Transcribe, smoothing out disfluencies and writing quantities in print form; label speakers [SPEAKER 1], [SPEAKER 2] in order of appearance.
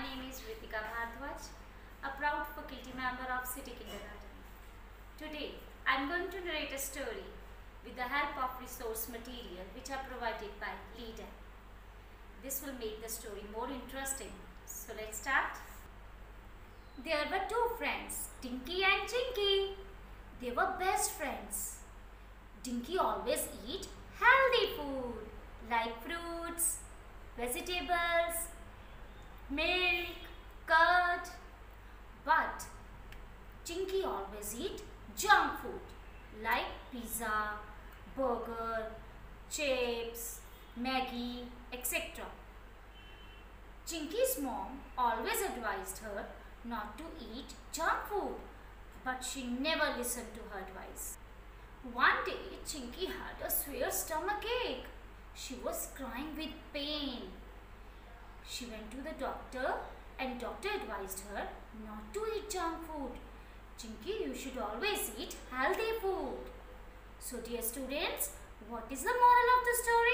[SPEAKER 1] name is Ritika Bhardwaj, a proud faculty member of City Kindergarten. Today, I am going to narrate a story with the help of resource material which are provided by LEADER. This will make the story more interesting. So let's start. There were two friends, Dinky and Chinky. They were best friends. Dinky always eat healthy food like fruits, vegetables, milk, curd. But Chinky always eat junk food like pizza, burger, chips, Maggie, etc. Chinky's mom always advised her not to eat junk food, but she never listened to her advice. One day, Chinky had a severe stomach ache. She was crying with pain. She went to the doctor and doctor advised her not to eat junk food. Chinky, you should always eat healthy food. So dear students, what is the moral of the story?